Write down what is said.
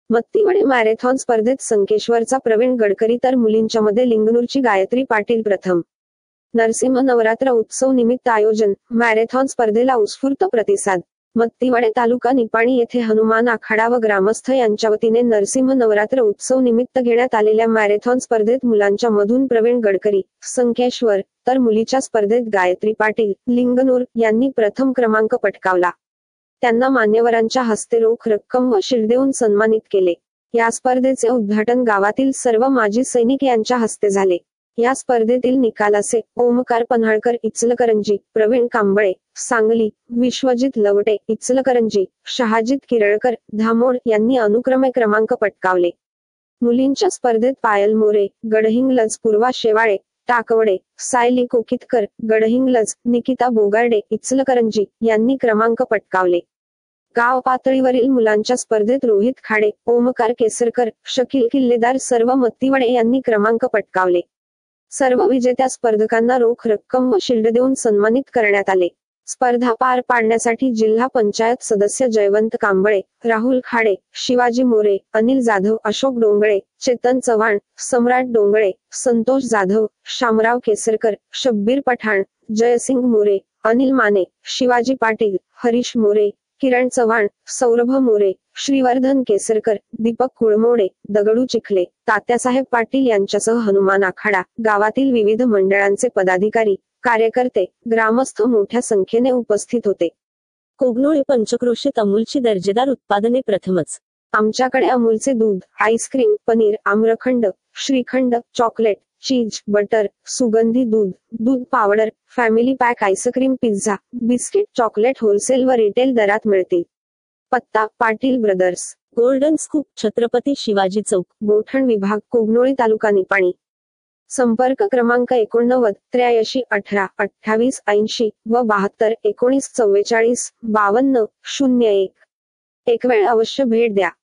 मत्तीवडे marathon स्पर्धेत संकेश्वरचा प्रवीण गडकरी तर मुलींच्यामध्ये लिंगनूरची गायत्री पाटील प्रथम. नरसिंह नवरात्र उत्सव निमित्त आयोजन. मॅरेथॉन स्पर्धेला उत्स्फूर्त प्रतिसाद. मत्तीवडे तालुका निपाणी येथे हनुमान आखाडा व ग्रामस्थ यांच्या वतीने नरसिंह नवरात्र उत्सव निमित्त घेण्यात आलेल्या मॅरेथॉन स्पर्धेत मुलांच्या मधून प्रवीण गडकरी, संकेश्वर, तर मुलीच्या स्पर्धेत गायत्री पाटील, लिंगनूर यांनी प्रथम क्रमांक पटकावला. त्यांना मान्यवरांच्या हस्ते रोख रक्कम व शील्ड देऊन सन्मानित केले. या स्पर्धेचे उद्घाटन गावातील सर्व माजी सैनिक यांच्या हस्ते झाले. या स्पर्धेतील निकाल असे: ओमकार पन्हाळकर इचलकरंजी, प्रवीण कांबळे सांगली, विश्वजित लवटे इचलकरंजी, शहाजित किरळकर धामोड यांनी अनुक्रमे क्रमांक पटकावले. मुलींच्या स्पर्धेत पायल मोरे, गडहिंग्लज पूर्वा शेवाळे, टाकवडे, सायली कोकितकर, गडहिंग्लज, निकिता बोगार्डे इचलकरंजी यांनी क्रमांक पटकावले. गाव पातळीवरील मुलांच्या स्पर्धेत रोहित खाडे, ओमकार केसरकर, शकील किल्लेदार सर्व मत्तीवडे यांनी क्रमांक पटकावले. सर्व विजेत्या स्पर्धकांना रोख रक्कम व शील्ड देऊन सन्मानित करण्यात आले. स्पर्धा पार पाडण्यासाठी जिल्हा पंचायत सदस्य जयवंत कांबळे, राहुल खाडे, शिवाजी मोरे, अनिल जाधव, अशोक डोंगळे, चेतन चव्हाण, सम्राट डोंगळे, संतोष जाधव, शामराव केसरकर, शब्बीर पठाण, जयसिंग मोरे, अनिल माने, शिवाजी पाटील, हरीश मोरे, किरण चव्हाण, सौरभ मोरे, श्रीवर्धन केसरकर, दीपक कुळमोडे, दगडू चिखले, तात्यासाहेब पाटील यांच्यासह हनुमान आखाडा, गावातील विविध मंडळांचे पदाधिकारी, कार्यकर्ते, ग्रामस्थ मोठ्या संख्येने उपस्थित होते. कोगनोळी पंचक्रोशीत अमूलची दर्जेदार उत्पादने प्रथमच. आमच्याकडे अमूलचे दूध, ice cream, paneer, amrakhand, shrikhand, chocolate, cheese, butter, सुगंधी दूध, दूध powder, family pack ice cream, pizza, biscuit, chocolate wholesale व रिटेल दरात मिळतील. पत्ता: Patil brothers, golden scoop, Chhatrapati Shivaji Chowk, गोठण विभाग, कोगनोळी तालुका निपाणी. संपर्क क्रमांक 89 83 18 28 80 व 72 19 44 52 01. एक वेळ अवश्य भेट द्या.